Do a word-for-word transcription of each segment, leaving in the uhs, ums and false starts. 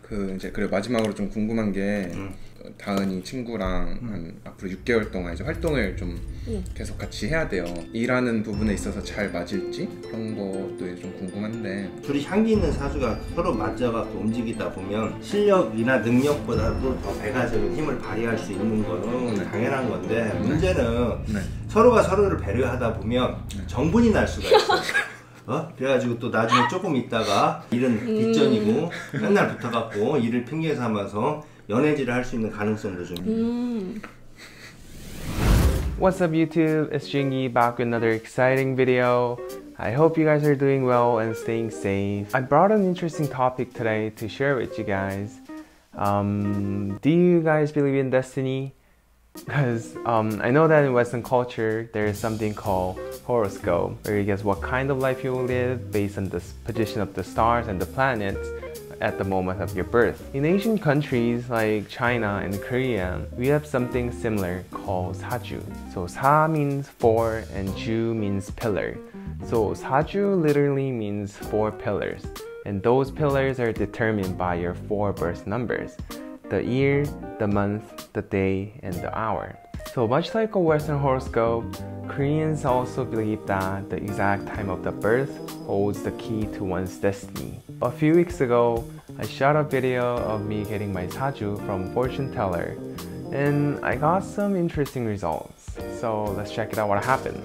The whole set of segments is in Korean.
그 이제 그래 마지막으로 좀 궁금한 게 음. 다은이 친구랑 음. 한 앞으로 육 개월 동안 이제 활동을 좀 음. 계속 같이 해야 돼요. 일하는 부분에 있어서 잘 맞을지 그런 것도 좀 궁금한데 둘이 향기 있는 사주가 서로 맞아갖고 움직이다 보면 실력이나 능력보다도 더 배가적인 힘을 발휘할 수 있는 거는 네. 당연한 건데 네. 문제는 네. 서로가 서로를 배려하다 보면 네. 정분이 날 수가 있어요. 어? 그래가지고 또 나중에 조금 있다가 일은 뒷전이고 음. 맨날 붙어갖고 일을 핑계 삼아서 연애질을 할 수 있는 가능성도 좀 음. What's up YouTube? It's Jingy back with another exciting video. I hope you guys are doing well and staying safe. I brought an interesting topic today to share with you guys. Um, do you guys believe in destiny? Because um, I know that in Western culture there is something called horoscope, where you guess what kind of life you will live based on the position of the stars and the planets at the moment of your birth. In Asian countries like China and Korea, we have something similar called Saju. So Sa means four and Ju means pillar. So Saju literally means four pillars, and those pillars are determined by your four birth numbers: the year, the month, the day, and the hour. So much like a Western horoscope, Koreans also believe that the exact time of the birth holds the key to one's destiny. A few weeks ago, I shot a video of me getting my Saju from fortune teller, and I got some interesting results. So let's check it out what happened.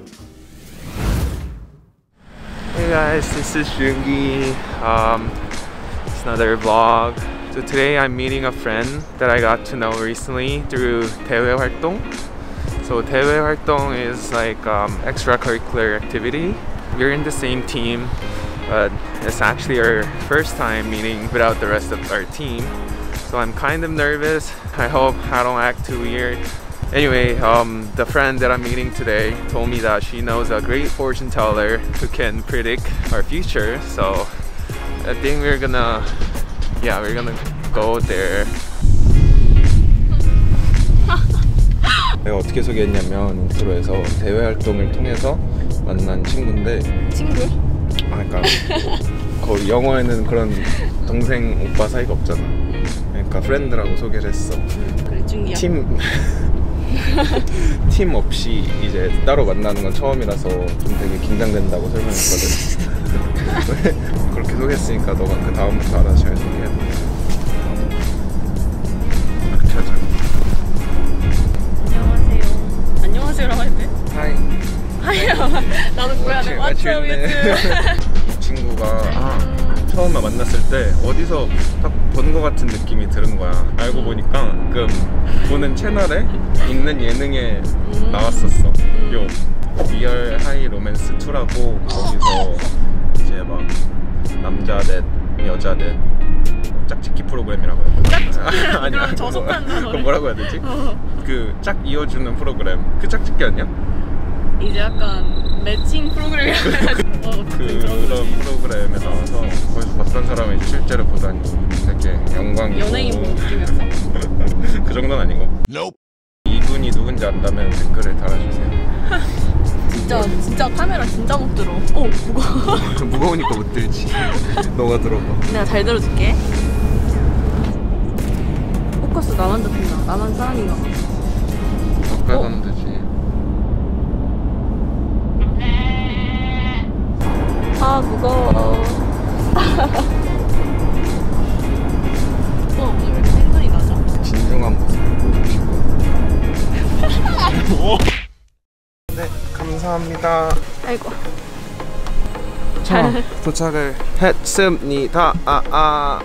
Hey guys, this is Jungi. Um, it's another vlog. So today I'm meeting a friend that I got to know recently through 대외 활동. So 대외 활동 is like um, extracurricular activity. We're in the same team, but it's actually our first time meeting without the rest of our team. So I'm kind of nervous. I hope I don't act too weird. Anyway, um, the friend that I'm meeting today told me that she knows a great fortune teller who can predict our future. So I think we're gonna Yeah, we're gonna go there. 내가 어떻게 소개했냐면 인트로에서 대외 활동을 통해서 만난 친구인데 친구? 아 그러니까 거의 영어에는 그런 동생 오빠 사이가 없잖아. 그러니까 프렌드라고 소개를 했어. 그래 중이야. 팀 팀 없이 이제 따로 만나는 건 처음이라서 좀 되게 긴장된다고 설명했거든. 그렇게 소개했으니까 너가 그 다음부터 알아서 잘 소개해. 이렇게 하자. 안녕하세요. 안녕하세요라고 할 때? 하이. 하이야. 나도 뭐야 돼. What's up with you? 친구가 아, 처음에 만났을 때 어디서 딱 본 것 같은 느낌이 드는 거야. 알고 보니까 그 보는 채널에 있는 예능에 음. 나왔었어. 음. 요 리얼 하이 로맨스 투라고 거기서 이제 막 남자 넷, 여자 넷 짝짓기 프로그램이라고 해야 되나? 짝짓기? 아니야. 저속한 단어를 그거 뭐라고 해야 되지? 어. 그 짝 이어주는 프로그램. 그 짝짓기 아니야? 이제 약간 매칭 프로그램이야. 어, 그런 프로그램에 나와서 거기서 봤던 사람이 실제로 보다니 되게 영광이고 연예인 본 느낌이었어? 그 정도는 아니고 nope. 이분이 누군지 안다면 댓글을 달아주세요. 진짜 진짜 카메라 진짜 못 들어. 오 무거워. 무거우니까 못 들지. 너가 들어봐. 내가 잘 들어줄게. 포커스 나만 잡힌다. 나만 사람인가 봐. 가까이 가면 되지. 아 무거워. 어, 왜 이렇게 생선이 나죠? 진중한 모습 보여주시고. 네, 감사합니다. 아이고. 자, 도착을 했습니다. 아, 아.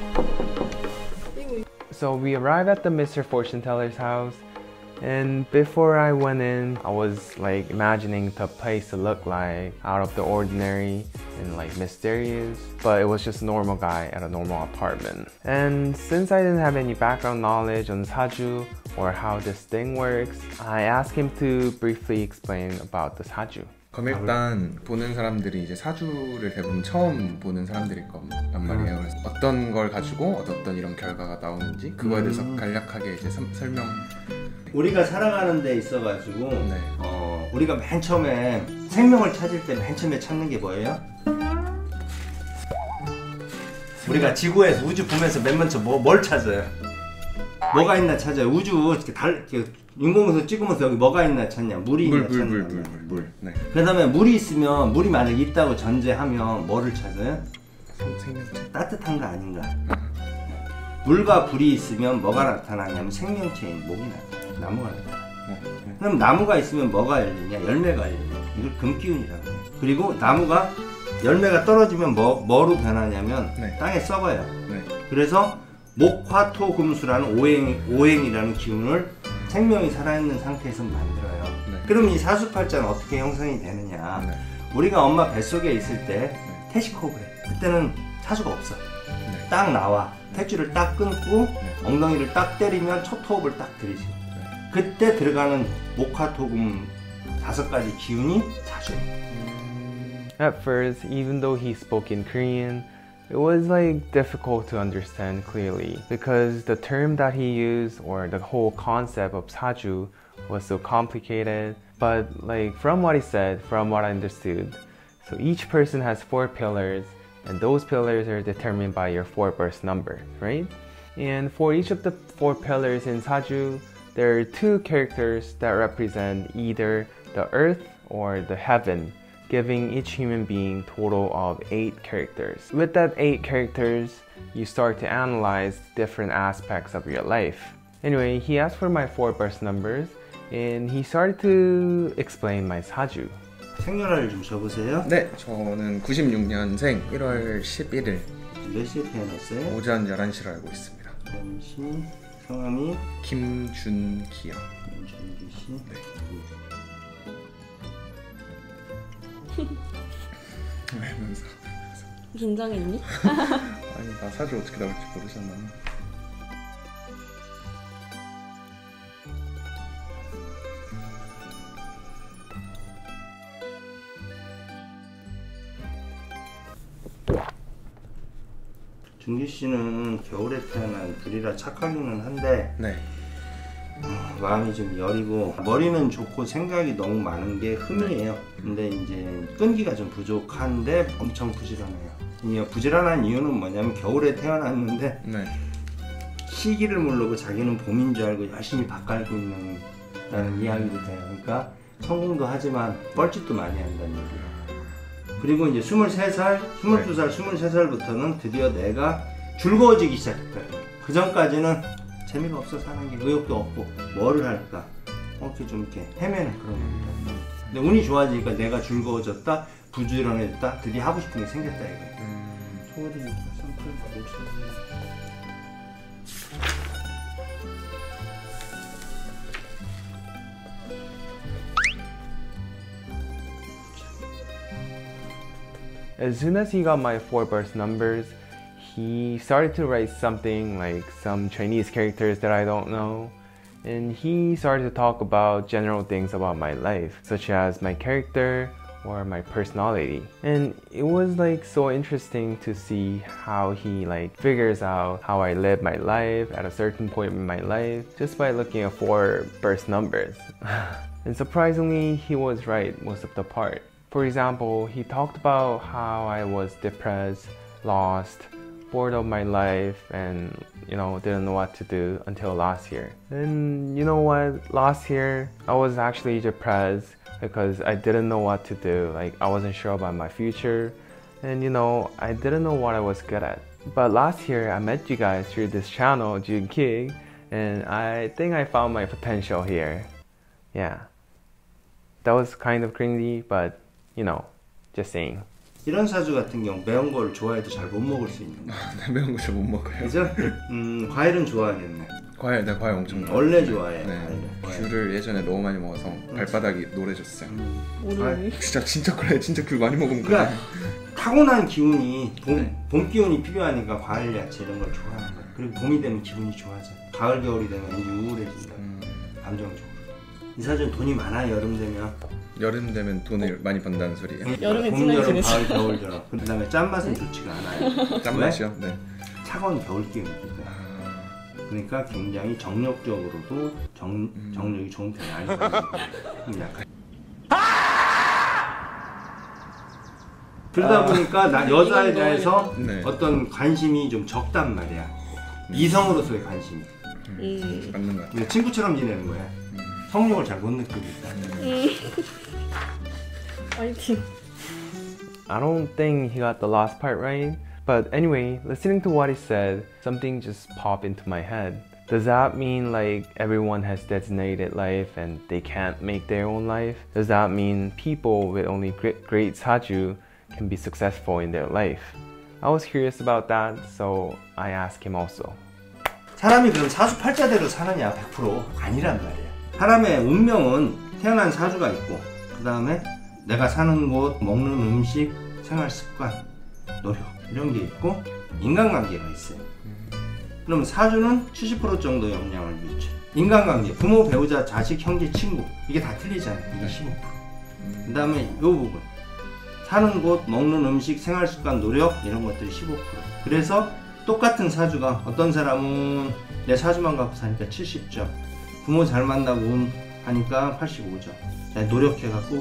So we arrived at the Mister Fortune teller's house, and before I went in, I was like imagining the place to look like out of the ordinary and like mysterious, but it was just a normal guy at a normal apartment. And since I didn't have any background knowledge on Saju or how this thing works, I asked him to briefly explain about the Saju. 그럼 일단 보는 사람들이 이제 사주를 대부분 처음 보는 사람들일 거란 말이에요. 그래서 어떤 걸 가지고 어떤 이런 결과가 나오는지 그거에 대해서 간략하게 이제 서, 설명. 우리가 살아가는 데 있어가지고 네. 어, 우리가 맨 처음에 생명을 찾을 때 맨 처음에 찾는 게 뭐예요? 우리가 지구에서 우주 보면서 맨 먼저 뭐, 뭘 찾아요? 뭐가 있나 찾아요. 우주 이렇게 달 이렇게 인공위성 찍으면서 여기 뭐가 있나 찾냐? 물이 물, 있나 물, 찾냐? 물, 물, 물, 물. 네. 그 다음에 물이 있으면 물이 만약 있다고 전제하면 뭐를 찾아요? 생명체. 따뜻한 거 아닌가? 물과 불이 있으면 뭐가 나타나냐면 생명체인 목이 나타나요. 나무가 나타나요. 네. 네. 그럼 나무가 있으면 뭐가 열리냐? 열매가 열리냐? 이걸 금기운이라고 해요. 그리고 나무가 열매가 떨어지면 뭐, 뭐로 변하냐면 네. 땅에 썩어요. 네. 그래서 목화토금수라는 오행, 오행이라는 기운을 생명이 살아있는 상태에서 만들어요. 네. 그럼 이 사수팔자는 어떻게 형성이 되느냐? 네. 우리가 엄마 뱃속에 있을 때 네. 태식호흡을 해. 그때는 사수가 없어. 네. 딱 나와. 탯줄을 딱 끊고 네. 엉덩이를 딱 때리면 첫 호흡을 딱 들이지. 네. 그때 들어가는 목화토금 다섯 가지 기운이 사수예요. At first, even though he spoke in Korean, it was like difficult to understand clearly because the term that he used or the whole concept of Saju was so complicated. But like from what he said, from what I understood, so each person has four pillars and those pillars are determined by your four birth number, right? And for each of the four pillars in Saju, there are two characters that represent either the earth or the heaven, giving each human being total of eight characters. With that eight characters, you start to analyze different aspects of your life. Anyway, he asked for my four birth numbers and he started to explain my Saju. 생년월일 좀 적으세요. 네, 저는 구십육 년생 일월 십일일 몇 시에 태어났어요? 오전 열한 시로 알고 있습니다. 씨, 성함이 김준기요. 김준기 씨. 네. 왜 면서? 긴장했니? 아니 나 사주 어떻게 나올지 모르잖아. 준기 씨는 겨울에 태어난 불이라 착하기는 한데 네. 어, 마음이 좀 여리고 머리는 좋고 생각이 너무 많은 게 흠이에요. 근데 이제 끈기가 좀 부족한데 엄청 부지런해요. 이 부지런한 이유는 뭐냐면 겨울에 태어났는데 네. 시기를 모르고 자기는 봄인 줄 알고 열심히 밥 갈고 있는 라는 이야기도 돼요. 그러니까 성공도 하지만 뻘짓도 많이 한다는 얘기예요. 그리고 이제 스물세 살, 스물두 살, 스물세 살부터는 드디어 내가 즐거워지기 시작했어요. 그 전까지는 재미가 없어 사는 게 의욕도 없고 뭐를 할까 이렇게 좀 이렇게 헤매는 그런 겁니다. 근데 운이 좋아지니까 내가 즐거워졌다, 부지런해졌다, 드디어 하고 싶은 게 생겼다 이거예요. 소리 샘플 보시면 As soon as he got my four birth numbers, he started to write something like some Chinese characters that I don't know. And he started to talk about general things about my life, such as my character or my personality. And it was like so interesting to see how he like figures out how I live my life at a certain point in my life just by looking at four birth numbers. And surprisingly, he was right most of the part. For example, he talked about how I was depressed, lost, bored of my life, and you know, didn't know what to do until last year. And you know what? Last year, I was actually depressed because I didn't know what to do. Like, I wasn't sure about my future, and you know, I didn't know what I was good at. But last year, I met you guys through this channel, Jun King, and I think I found my potential here. Yeah. That was kind of cringy, but you know, just saying. 이런 사주 같은 경우 매운 거를 좋아해도 잘 못 먹을 수 있는 거예요. 나 매운 거 잘 못 먹어요. 그죠? 음, 과일은 좋아하겠네. 과일, 네 과일 엄청 음, 좋아해요. 원래 좋아해. 네. 과일. 귤을 예전에 너무 많이 먹어서 발바닥이 노래졌어요. 오늘 진짜 진짜 그래. 진짜 귤 많이 먹으면 그래. 그러니까 타고난 기운이 봄, 네. 봄 기운이 필요하니까 과일, 야채 이런 걸 좋아하는 거야. 그리고 봄이 되면 기분이 좋아져. 가을, 겨울이 되면 우울해진다. 음, 감정적으로. 이 사주는 돈이 많아 여름 되면. 여름 되면 돈을 많이 번다는 소리예요. 여름에 봄, 진하게 여름, 지내죠. 가을, 겨울, 저런. 그 다음에 짠맛은 좋지가 않아요. 짠맛이요? 네. 차가운 겨울 기운입니다. 아, 그러니까 굉장히 정력적으로도 정, 음. 정력이 좋은 편이 아니거든요. 약간 그러다 보니까 나 여자에 대해서 네. 어떤 관심이 좀 적단 말이야. 이성으로서의 관심이. 음. 맞는 것 같아. 근데 친구처럼 지내는 거야. 성욕을 잘 못 느끼고 있다. 파이팅. I don't think he got the last part right. But anyway, listening to what he said, something just popped into my head. Does that mean like everyone has designated life and they can't make their own life? Does that mean people with only great, great saju can be successful in their life? I was curious about that, so I asked him also. 사람이 그럼 사주팔자대로 사느냐? 백 퍼센트 아니란 말이야. 사람의 운명은 태어난 사주가 있고, 그 다음에 내가 사는 곳, 먹는 음식, 생활 습관, 노력 이런 게 있고 인간관계가 있어요. 그럼 사주는 칠십 퍼센트 정도 영향을 미쳐. 인간관계, 부모, 배우자, 자식, 형제, 친구 이게 다 틀리잖아요. 이게 십오 퍼센트. 그 다음에 이 부분 사는 곳, 먹는 음식, 생활 습관, 노력 이런 것들이 십오 퍼센트. 그래서 똑같은 사주가 어떤 사람은 내 사주만 갖고 사니까 칠십 점, 부모 잘 만나고 운 하니까 팔십오 점, 노력해갖고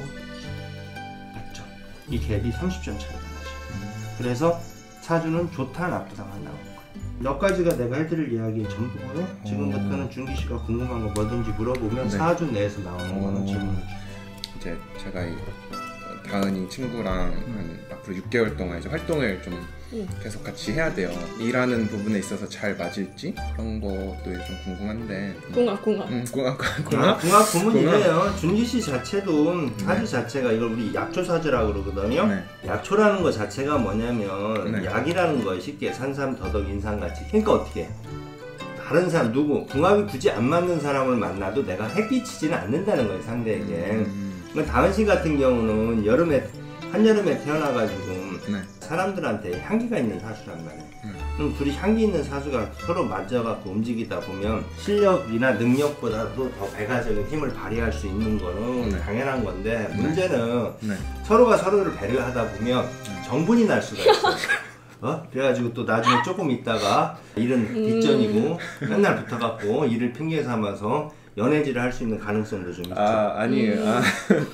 백 점. 이 갭이 삼십 점 차이가 나죠. 그래서 사주는 좋다 나쁘다만 나오는 거예요. 몇 가지가 내가 해드릴 이야기 전부고요. 지금부터는 준기 씨가 궁금한 거 뭐든지 물어보면 네. 사주 내에서 나오는 거는 질문을 주세요. 이제 제가 이 다은이 친구랑 한 앞으로 육 개월 동안 이제 활동을 좀 응. 계속 같이 해야 돼요. 일하는 부분에 있어서 잘 맞을지 그런 것도 좀 궁금한데. 궁합 궁합. 음, 궁합, 아, 궁합. 궁합 부문이래요. 준기 씨 자체도 사주 자체가 이걸 우리 약초 사주라고 그러거든요. 네. 약초라는 거 자체가 뭐냐면 네. 약이라는 거예요. 쉽게 산삼, 더덕, 인삼같이. 그러니까 어떻게 해? 다른 사람 누구 궁합이 굳이 안 맞는 사람을 만나도 내가 해끼치지는 않는다는 거예요, 상대에게. 음, 다은 씨 같은 경우는 여름에 한여름에 태어나가지고 네. 사람들한테 향기가 있는 사주란 말이에요. 음. 그럼 둘이 향기 있는 사주가 서로 맞아갖고 움직이다 보면 실력이나 능력보다도 더 배가적인 힘을 발휘할 수 있는 거는 네. 당연한 건데 문제는 네. 서로가 서로를 배려하다 보면 정분이 날 수가 있어요. 어? 그래가지고 또 나중에 조금 있다가 일은 뒷전이고 맨날 붙어갖고 일을 핑계 삼아서 연애질을 할 수 있는 가능성도 좀 있죠. 아, 아니에요. 아.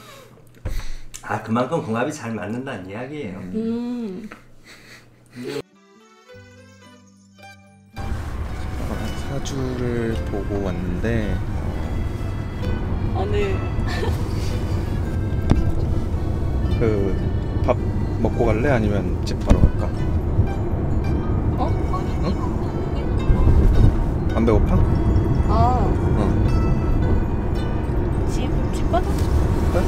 아, 그만큼 궁합이 잘 맞는다는 이야기예요. 음. 사주를 보고 왔는데 아 네. 그 밥 먹고 갈래? 아니면 집 바로 갈까? 어? 응? 안 배고파? 아. 응. 집, 집 가자. 그래?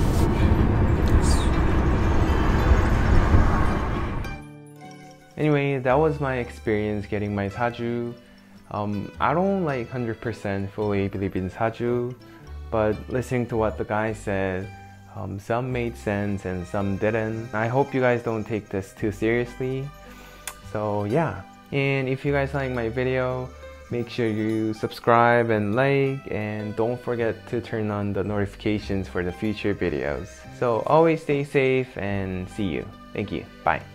Anyway, that was my experience getting my saju. Um, I don't like one hundred percent fully believe in saju, but listening to what the guy said, um, some made sense and some didn't. I hope you guys don't take this too seriously. So yeah, and if you guys like my video, make sure you subscribe and like, and don't forget to turn on the notifications for the future videos. So always stay safe and see you. Thank you. Bye.